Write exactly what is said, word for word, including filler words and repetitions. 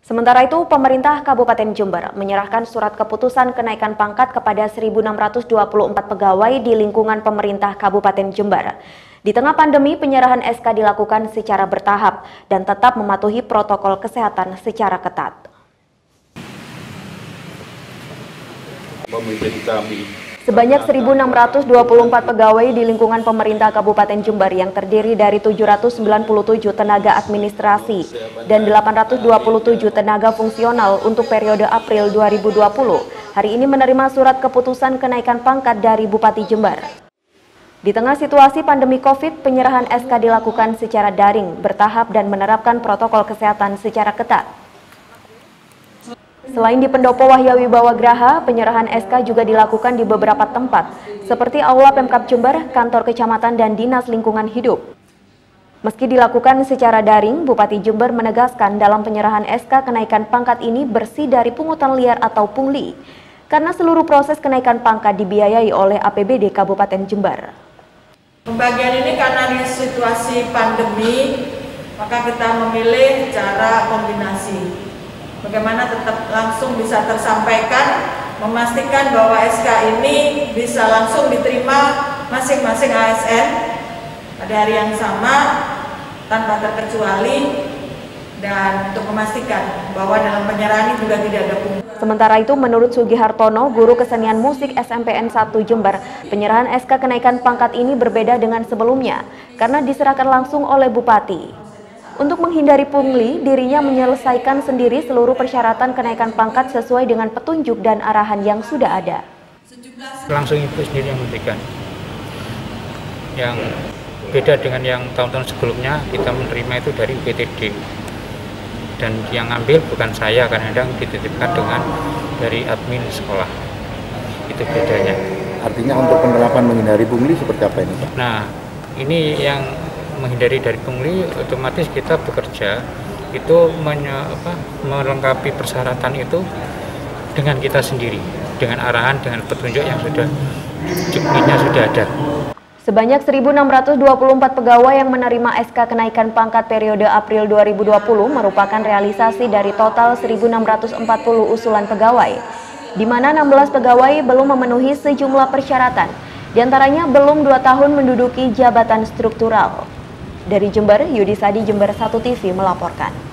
Sementara itu, pemerintah Kabupaten Jember menyerahkan surat keputusan kenaikan pangkat kepada seribu enam ratus dua puluh empat pegawai di lingkungan pemerintah Kabupaten Jember. Di tengah pandemi, penyerahan S K dilakukan secara bertahap dan tetap mematuhi protokol kesehatan secara ketat. Sebanyak seribu enam ratus dua puluh empat pegawai di lingkungan pemerintah Kabupaten Jember yang terdiri dari tujuh ratus sembilan puluh tujuh tenaga administrasi dan delapan ratus dua puluh tujuh tenaga fungsional untuk periode April dua ribu dua puluh hari ini menerima surat keputusan kenaikan pangkat dari Bupati Jember. Di tengah situasi pandemi COVID, penyerahan S K dilakukan secara daring, bertahap dan menerapkan protokol kesehatan secara ketat. Selain di Pendopo Wahyawibawa Graha, penyerahan S K juga dilakukan di beberapa tempat, seperti Aula Pemkab Jember, kantor kecamatan, dan Dinas Lingkungan Hidup. Meski dilakukan secara daring, Bupati Jember menegaskan dalam penyerahan S K kenaikan pangkat ini bersih dari pungutan liar atau pungli, karena seluruh proses kenaikan pangkat dibiayai oleh A P B D Kabupaten Jember. Pembagian ini karena di situasi pandemi, maka kita memilih cara kombinasi. Bagaimana tetap langsung bisa tersampaikan, memastikan bahwa S K ini bisa langsung diterima masing-masing A S N pada hari yang sama tanpa terkecuali, dan untuk memastikan bahwa dalam penyerahan ini juga tidak ada pungutan. Sementara itu, menurut Sugi Hartono, guru kesenian musik S M P N satu Jember, penyerahan S K kenaikan pangkat ini berbeda dengan sebelumnya karena diserahkan langsung oleh Bupati. Untuk menghindari pungli, dirinya menyelesaikan sendiri seluruh persyaratan kenaikan pangkat sesuai dengan petunjuk dan arahan yang sudah ada. Langsung ibu sendiri yang memberikan. Yang beda dengan yang tahun-tahun sebelumnya, kita menerima itu dari U P T D. Dan yang ambil bukan saya, kadang-kadang dititipkan dengan dari admin sekolah. Itu bedanya. Artinya untuk penerapan menghindari pungli seperti apa ini, Pak? Nah, ini yang menghindari dari pungli, otomatis kita bekerja itu menye, apa, melengkapi persyaratan itu dengan kita sendiri, dengan arahan, dengan petunjuk yang sudah jukninya sudah ada. Sebanyak seribu enam ratus dua puluh empat pegawai yang menerima S K kenaikan pangkat periode April dua ribu dua puluh merupakan realisasi dari total seribu enam ratus empat puluh usulan pegawai, di mana enam belas pegawai belum memenuhi sejumlah persyaratan, diantaranya belum dua tahun menduduki jabatan struktural. Dari Jember, Yudi Sadi, Jember satu T V melaporkan.